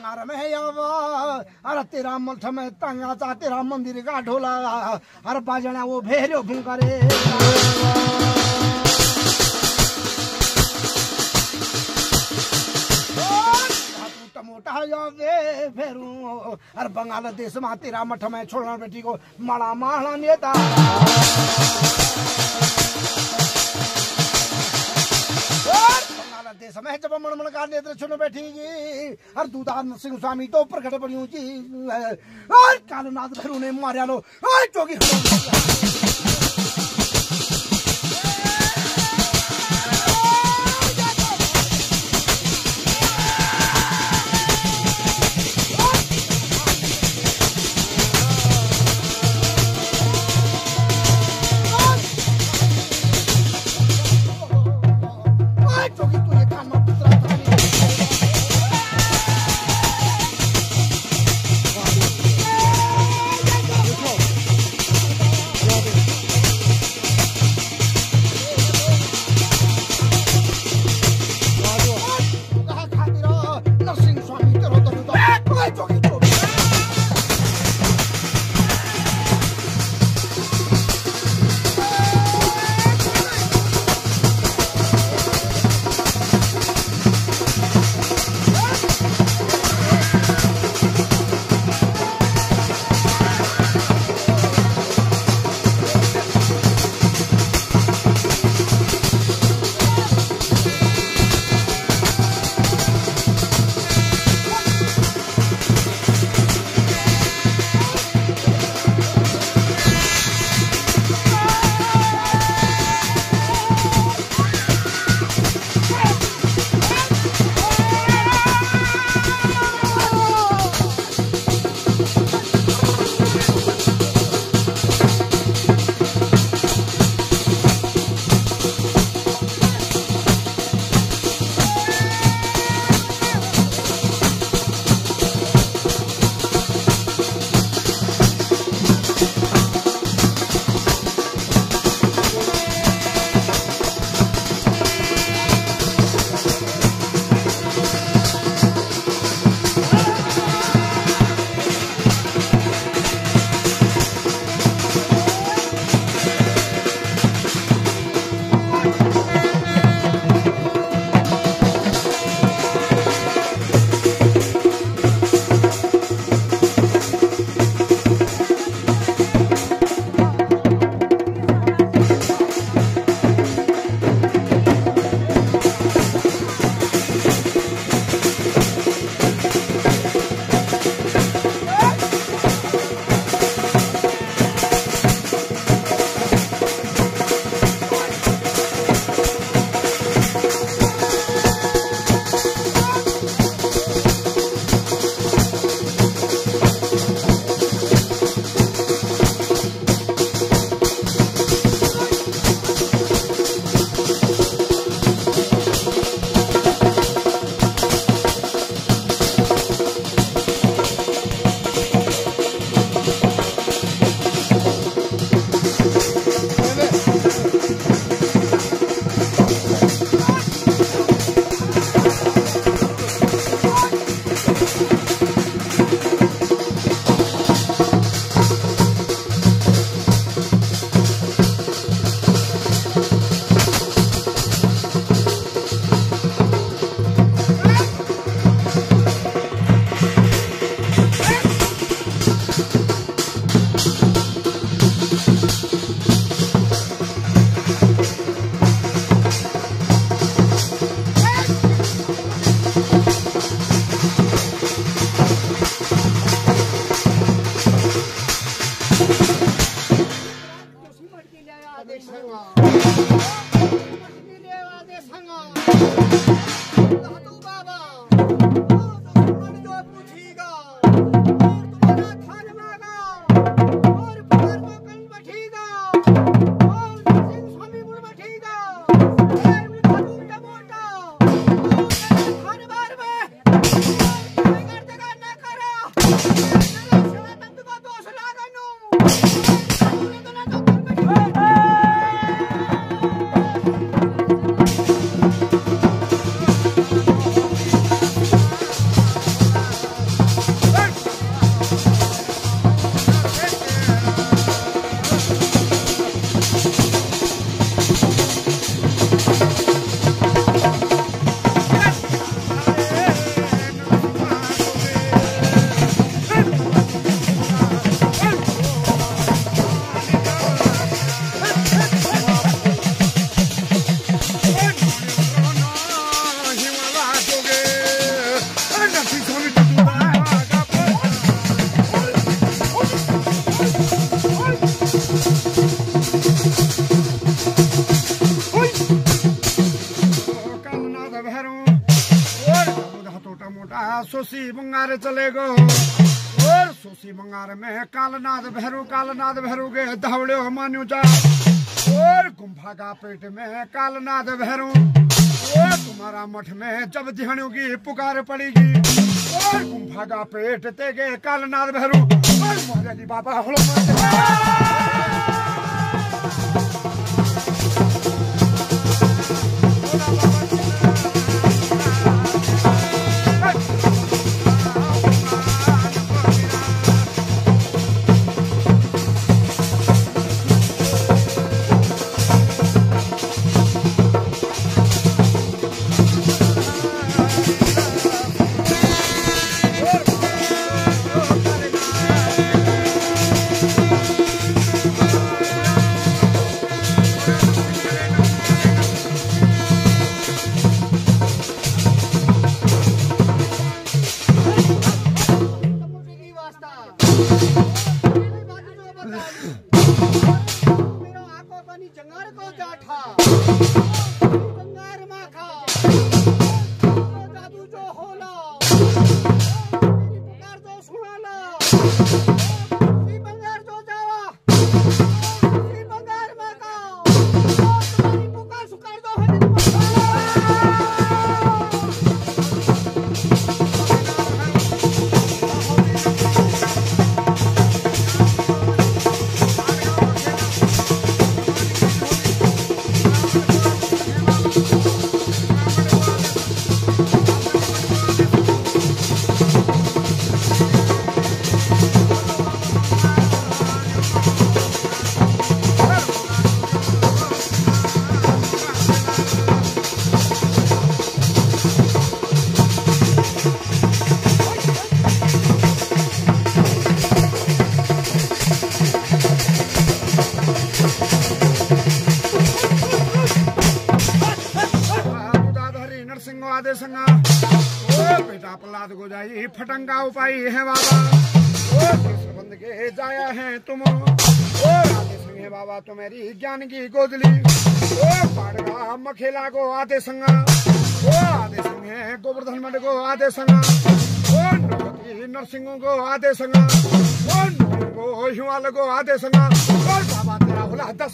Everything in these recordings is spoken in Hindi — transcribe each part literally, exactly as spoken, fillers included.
दरबार में आवा अरे तेरा मठ में तंगा चा तेरा मंदिर का ढोला अरे बाजना वो भेरो भूंकरे मोटा जावे फेरू अरे बंगाल देश में तेरा मठ में छोड़ना बेटी को माड़ा माड़ा नेता बंगाल देश में जब मनमन का नेत्र चुन बैठीगी अरे दूधा सिंह स्वामी तो प्रकट पड़ी ऊंची और कालनाथ फेरू ने मारिया लो चौकी भैरू और हतोटा मोटा सोसी बंगार चलेगो और सोसी बंगार में कालनाद भैरू कालनाद भैरू के धावड़े मान्यू जा और गुम्फा का पेट में कालनाद भैरू और तुम्हारा मठ में जब ध्यानियों की पुकार पड़ेगी और गुम्फा का पेट तेगे कालनाद भैरू और मोहली बाबा हड़ो फटंगा उपाय है बाबा और बंद के जाया है तुम और आते संगे बाबा तुम्हारी ज्ञान की गोदली ओ पाड़गा मखेला को आते संगा ओ आते संगे गोवर्धन मठ को आते संगा ओ नवती नरसिंह को आते संगा ओ को हिमाल को आते संगा और बाबा तेरा होला दस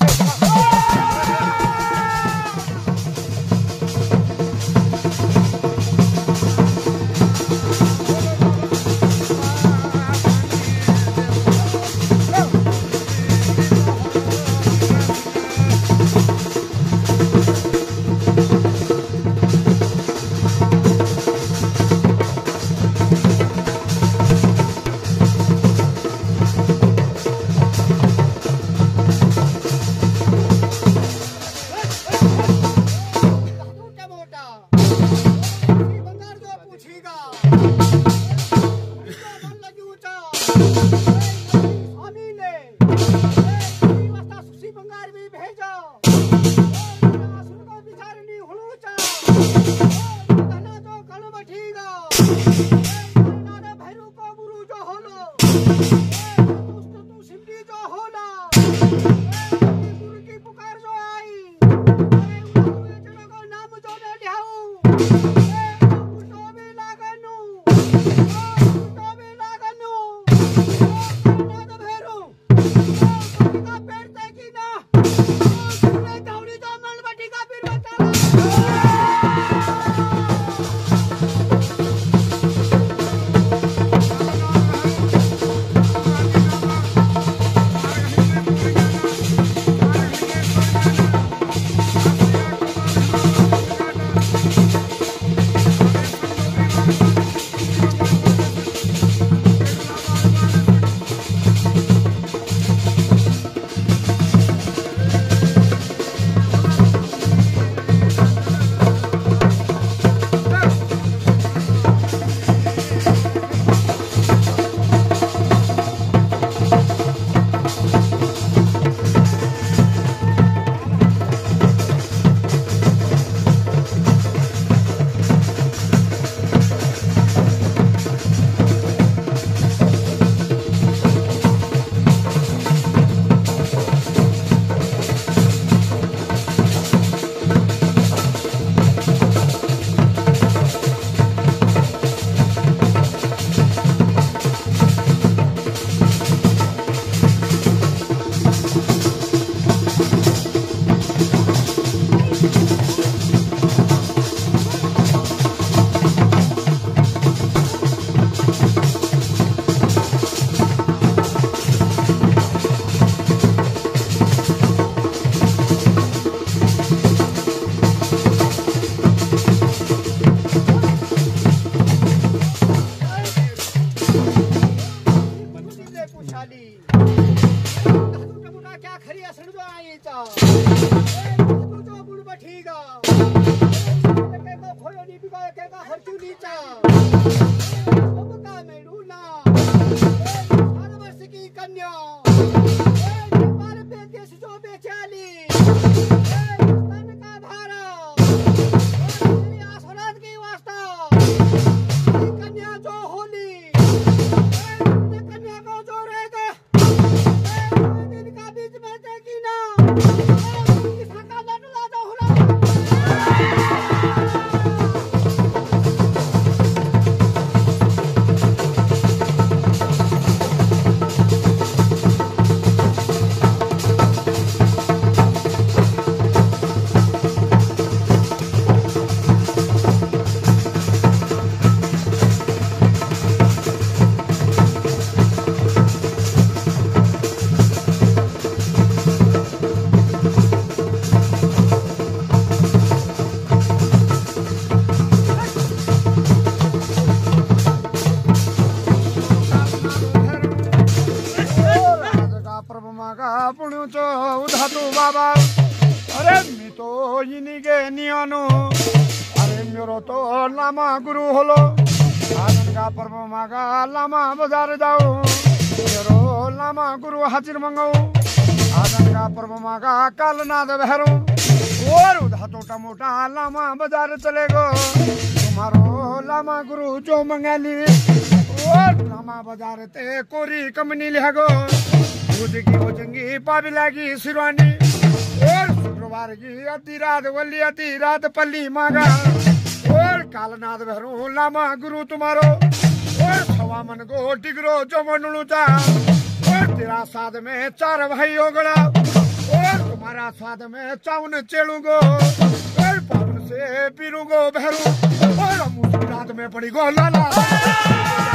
क्या खरी असण जो आई चा तू जो बुड़ बैठीगा के को खोयो नी बिका के का हर क्यों नी चा अब का मेरू ना हर वर्ष की कन्या पर पे देश जो बेचाली तन का भारा मेरी आसरात की वास्ता कन्या जो होली कन्या को जो रहेगा बाबा अरे मी तो इनिगे नियानो अरे मेरो तो लामा गुरु होलो आनंद का पर्व मागा लामा बाजार जाओ मेरो लामा गुरु हाजिर मंगाओ आनंद का पर्व मागा कालनाद भैरो और उधा टोटा मोटा लामा बाजार चलेगो तुम्हारो लामा गुरु जो मंगाली और लामा बाजार ते कोरी कमनी लिहागो की भोजंगी पाबी लागी सिरवानी और शुक्रवार की अति रात वली अति रात पल्ली मांगा और कालनाद भैरू लामा गुरु तुम्हारो और छवा मन को टिगरो जो मनूचा और तेरा साध में चार भाई ओगड़ा और तुम्हारा साध में चाउन चेलूगो और पावन से पीरूगो भैरू और मुझ रात में पड़ी गो लाला